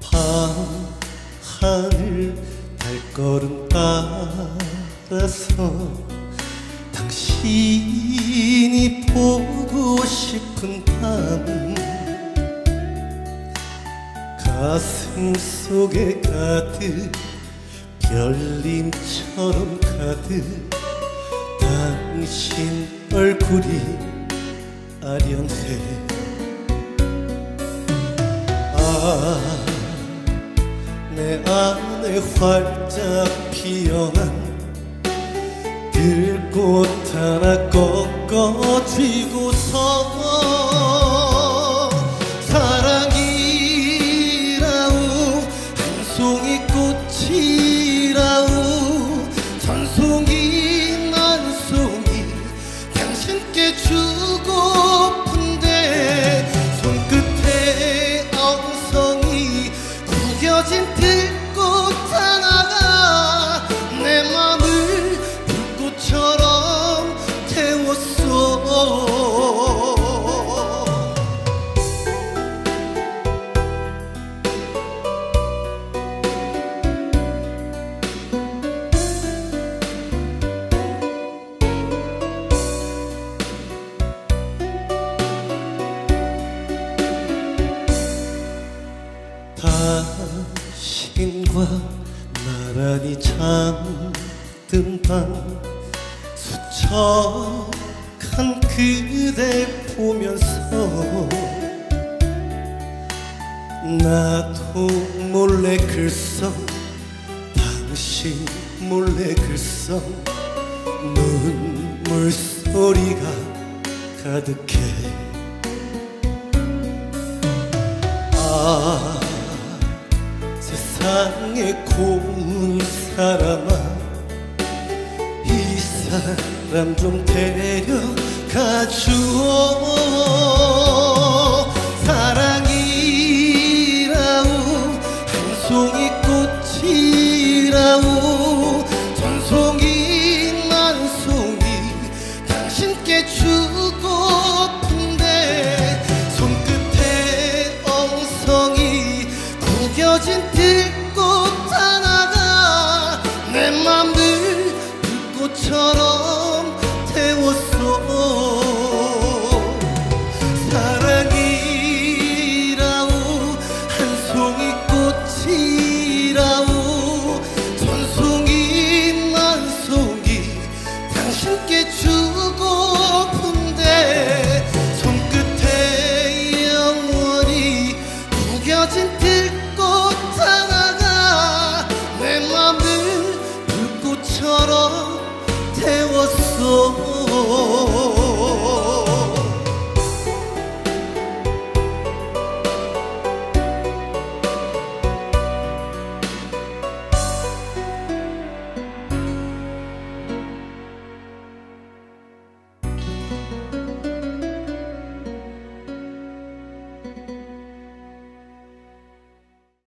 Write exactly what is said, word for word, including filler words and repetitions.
하늘 발걸음 따라서 당신이 보고 싶은 밤 가슴 속에 가득 별님처럼 가득 당신 얼굴이 아련해. 아, 내 안에 활짝 피어난 들꽃 하나 꺾어쥐고서 사랑이라우 한 송이 꽃이라우 천송이 만송이 당신께 주고픈데 손끝에 엉성이 구겨진 들꽃 하나가 내 맘을 불꽃처럼 태웠어. 당신과 나란히 잠든 밤 수척한 그대 보면서 나도 몰래 글썽 당신 몰래 글썽 눈물 소리가 가득해. 아, 세상에 고운 사람아 이 사람 좀 데려가주오. 사랑이라우 한 송이 꽃이라우 천송이 만송이 당신께 주고픈데 손끝에 엉성이 구겨진 들꽃 하나가 내 맘을 불꽃처럼 태웠어. 사랑이라우 한 송이 꽃이라우 천송이 만송이 당신께 주고픈데 손끝에 영원히 구겨진 들꽃 하나가 내 맘을 불꽃처럼 태웠어.